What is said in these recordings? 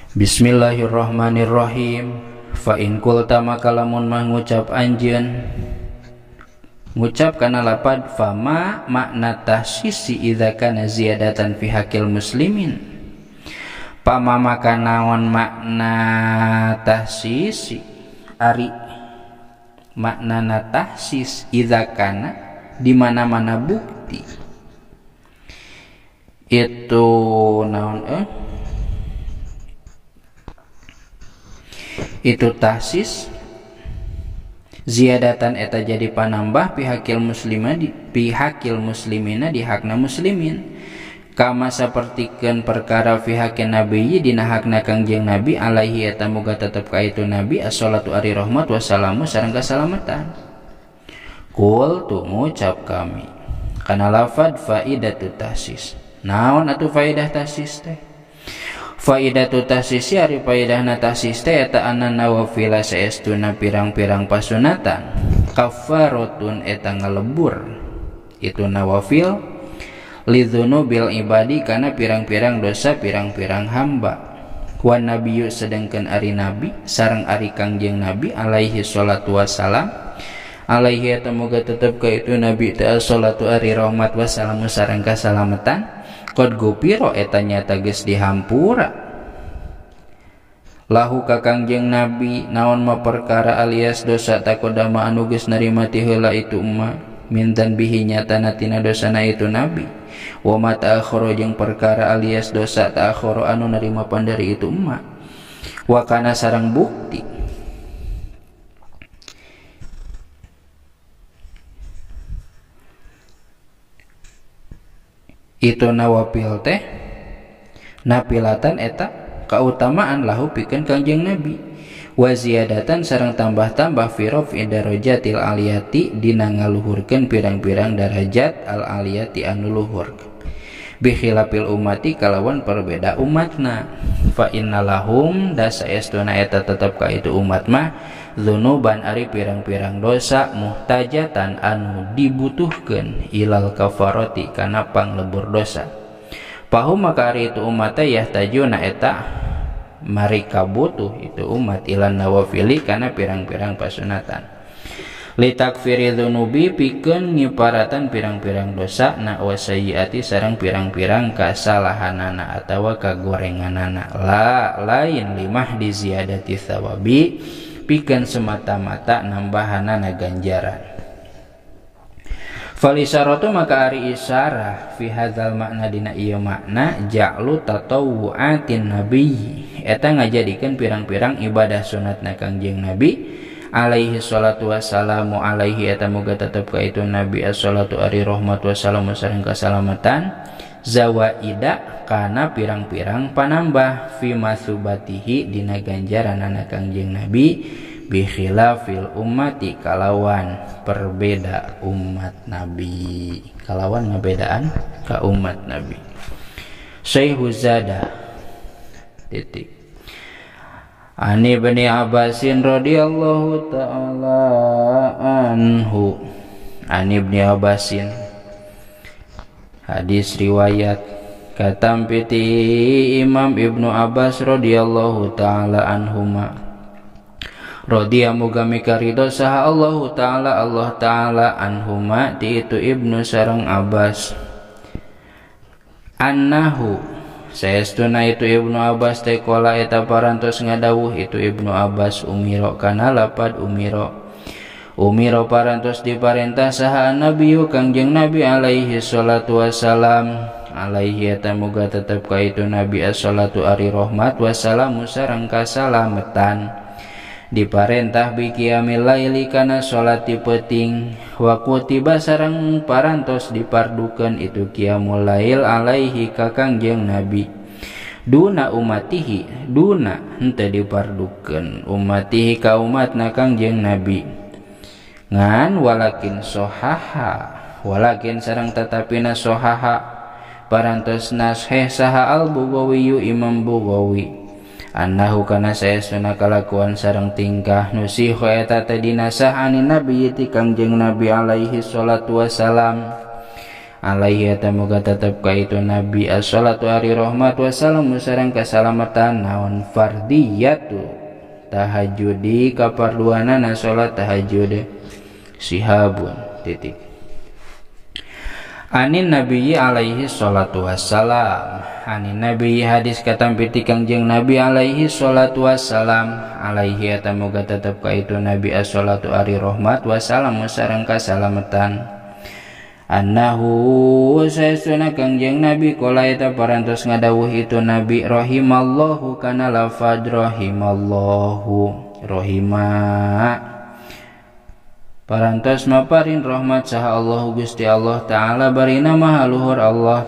Bismillahirrahmanirrahim. Fa in qulta maka lamun mah ngucap anjeun, ngucap kana lapad fama makna tahsisi idza kana ziyadatan fi haqqil muslimin. Pama maka naon makna tahsisi ari maknana tahsis idza kana di mana-mana bukti itu naon itu tahsis ziyadatan eta jadi panambah pihakil muslimina di hakna muslimin kama sapertikeun perkara pihakil nabi dina hakna kangjeng nabi alaihi eta muga tetep ka itu nabi assalatu ari rahmat wassalamu sareng kasalamatan. Qul tu ngucap kami kana lafad faidatu tahsis. Naon atuh faidah tahsis teh? Faidatu tahsisi ari faidahna tahsis teh eta anna nawafila saestuna pirang-pirang pasunatan kafaratun eta ngalebur itu nawafil lidzunubil ibadi kana pirang-pirang dosa pirang-pirang hamba. Wa nabiyyu sedengkeun ari nabi sareng ari kangjeng nabi alaihi salatu wassalam alaihi eta muga tetep ka itu nabi ta salatu ari rahmat wassalamu sareng kasalamatan qad gupiro eta nyata geus dihampura lahu ka kangjeng nabi naon ma perkara alias dosa takodama anu geus narima ti heula itu umma mintan bihi nyatana tina dosana itu nabi wa ma ta'akhkhara jeung perkara alias dosa ta'akhkhara anu narima pandari itu umma wa kana sareng bukti itu nawafil teh napilatan eta kautamaan lahu pikeun kangjeng nabi wa ziyadatan sareng tambah-tambah fi raf'i darajatil aliyati dina ngaluhurkeun pirang-pirang darajat al aliyati anu luhur bi khilafil ummati kalawan perbeda umatna fa innalahum dasaestuna eta tetep ka itu umat mah dzunuban ari pirang-pirang dosa muhtajatan anu dibutuhkeun ilal kafarati kana panglebur dosa. Pahum maka ari itu umat teh yahtajuna eta mari kabutuh itu umat ilan nawafili kana pirang-pirang pasunatan. Litakfiri dzunubi pikeun ngiparatan pirang-pirang dosa na wasayyiati sareng pirang-pirang kasalahanana atawa kagorenganana lain limah di ziyadati thawabi pikeun semata-mata nambahanana ganjaran. Falisaratu maka ari isyarah fi hadzal makna dina ieu makna ja'lu tatawwu'atin nabi eta ngajadikeun pirang-pirang ibadah sunatna kangjeng nabi alaihi salatu wassalamu alaihi eta muga tetep ka itu nabi as-salatu ari rahmat wassalamu sareng kasalamatan zawaida kana pirang-pirang panambah fi masubatihi dina ganjaranana kangjeng nabi bi khilafil ummati kalawan perbeda umat nabi kalawan ngabedaan ka umat nabi. Syaihu zada titik Ani Ibnu Abbasin radhiyallahu taala anhu Ani Ibnu Abbasin hadis riwayat katampiti Imam Ibnu Abbas radhiyallahu taala anhuma radhiya muga mikarido saha Allah taala anhuma ti itu Ibnu sareng Abbas annahu saestuna itu Ibnu Abbas teh qala eta parantos ngadawuh itu Ibnu Abbas umiro kana lapad umiro parantos diparentah saha nabiyyu kangjeng nabi alaihi salatu wassalam alaihi eta muga tetep ka itu nabi as-salatu ari rahmat wassalamu sareng kasalamatan diparentah bi qiyamil laili kana salat ti peuting wa kutiba sareng parantos dipardukeun itu qiyamul lail alaihi ka kangjeng nabi duna umatihi duna henteu dipardukeun umatihi ka umatna kangjeng nabi ngan walakin sohaha walakin sareng tatapina sohaha parantos nasheh saha al-Bughawi Imam Bughawi annahu kana saestuna kalakuan sareng tingkah nusihu eta teh dinasah ani nabi ti kangjeng nabi alaihi salatu wassalam alaihi eta muga tetep ka itu nabi as-salatu ari rahmat wassalamu sareng kasalamatan naon fardiyatu tahajudi kaparluanana salat tahajud sihabun titik anin nabiyyi alaihi salatu wassalam anin nabiyyi hadis katampi ti Kangjeng nabi alaihi salatu wassalam alaihi eta muga tetep ka itu nabi as-salatu ari rahmat wassalamu sareng kasalamatan annahu saestuna Kangjeng nabi qala eta parantos ngadawuh itu nabi rahimallahu kana lafaz rahimallahu rahima parantos maparin rahmat saha Allah Gusti Allah taala barina maha luhur Allah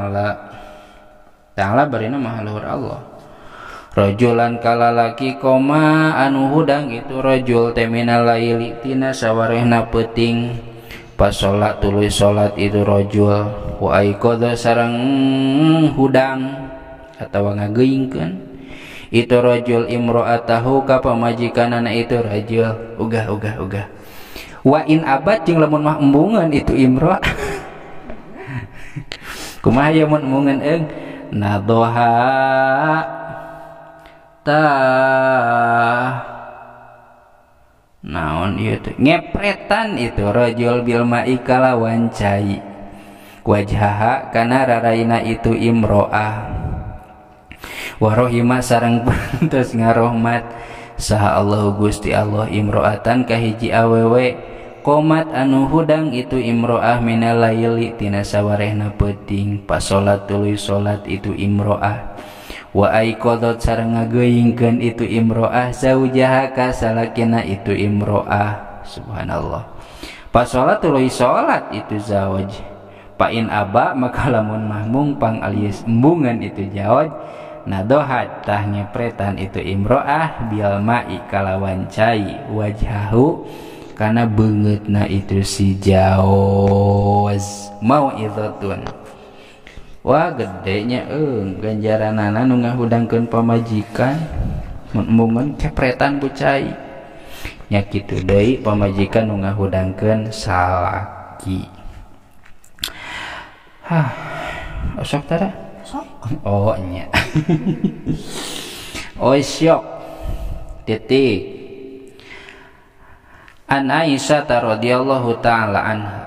taala barina maha luhur Allah rajulan kalalaki koma anu hudang itu rajul temina laili tina sawarehna peuting pas salat tuluy salat itu rajul wa aiqadha sareng hudang atawa ngageuingkeun itu rajul imro'atahu ka pamajikanana itu rajul ugah wa in abad jeung lamun mah embungan itu imro kumaha ya mun embungan nadoha ta naon ieu teh ngepretan itu rajul bil ma'i kalawan cai wajhaha kana raraina itu imro'ah wa rahima sareng pantos ngarahmat saha Allah Gusti Allah imro'atan kahiji awewe qomat anu hudang itu imro'ah minal laili tina sawarehna peuting pas salat tuluy salat itu imro'ah wa aiqadhat sareng ngageuingkeun itu imro'ah zaujaha ka salakina itu imro'ah subhanallah pas salat tuluy salat itu zawaj pa in aba maka lamun mahmung pang alias embungan itu zawaj nadohat tah nyepretan itu imro'ah bil ma'i kalawan cai wajhahu kana beungeutna itu si jawaz mau'izatun wah gedenya ganjaranana nu ngahudangkeun pamajikan mun kepretan ku cai nya kitu deui pamajikan nu ngahudangkeun salaki sok tara oh nya oh syok titik an Aisyah radhiyallahu taala anha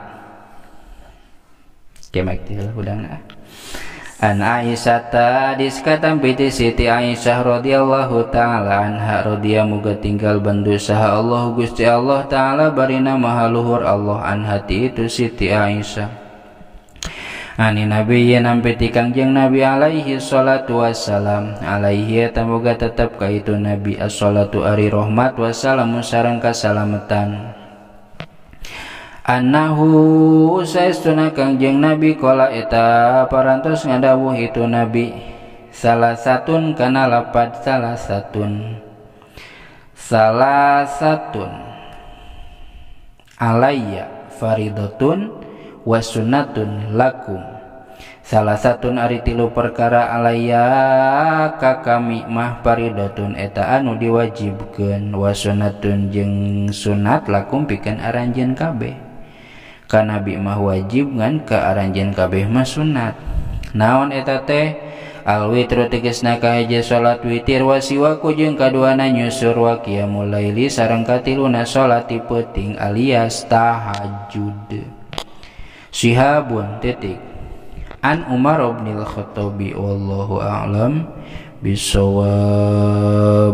kemak tilah hudangna an Aisyah tadis katam piti Siti Aisyah radhiyallahu taala anha radhiya muga tinggal bandu saha Allah Gusti Allah taala barina maha luhur Allah anha itu Siti Aisyah ani nabi nampi ti Kangjeng nabi alaihi salatu wassalam alaihi eta muga tetep ka itu nabi as-salatu ari rahmat wassalamu sareng kasalamatan annahu saestuna Kangjeng nabi qala eta parantos ngadawuh itu nabi salah satun kana lapad salah satun alayya faridatun wa sunnatun lakum salah satun ari tilu perkara alaya ka kami mah paridatun eta anu diwajibkeun wa sunnatun jeung sunat lakum pikeun aranjeun kabeh ka nabi mah wajib ngan ka aranjeun kabeh mah sunat naon eta teh al witru tegasna kahiji salat witir wa siwaku jeung kaduana nyusur wa qiyamul laili sareng katiluna salat ti peuting alias tahajud Shihabun titik an Umar bin Al-Khattabi wallahu a'lam bisawab.